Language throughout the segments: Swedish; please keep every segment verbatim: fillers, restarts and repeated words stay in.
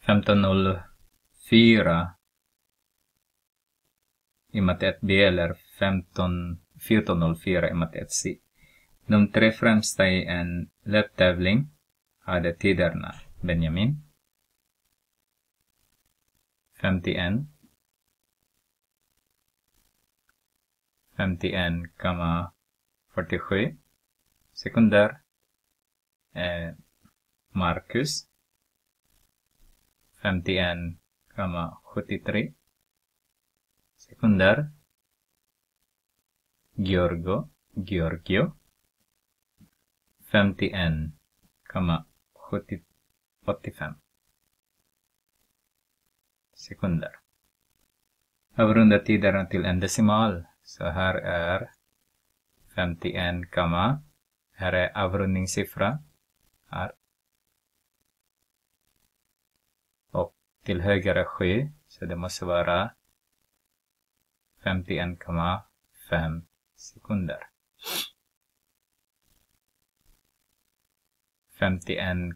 femton noll fyra i matte ett B eller femton fjorton noll fyra i matte ett C. De tre främsta i en löptävling hade tiderna Benjamin femtioen, femtioen komma fyrtiosju sekunder, eh, Marcus femtioen komma sjuttiotre sekunder, Giorgio Giorgio femtioen komma åttiofem sekunder. Avrunda tiderna till en decimal. Så här är femtioen, här är avrundningssiffra här. Och till höger är sju, så det måste vara femtioen komma fem sekunder. femtioen,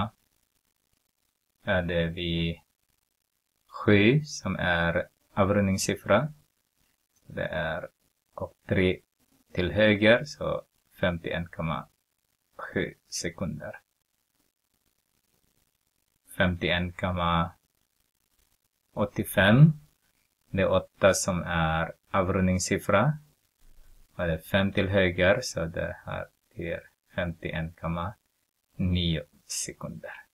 är det vid sju som är avrundningssiffra. Det är och tre till höger, så femtioen komma sju sekunder. femtioen komma åttiofem. Det är åtta som är avrundningssiffra. Och det är fem till höger, så det här blir femtioen komma nio sekunder.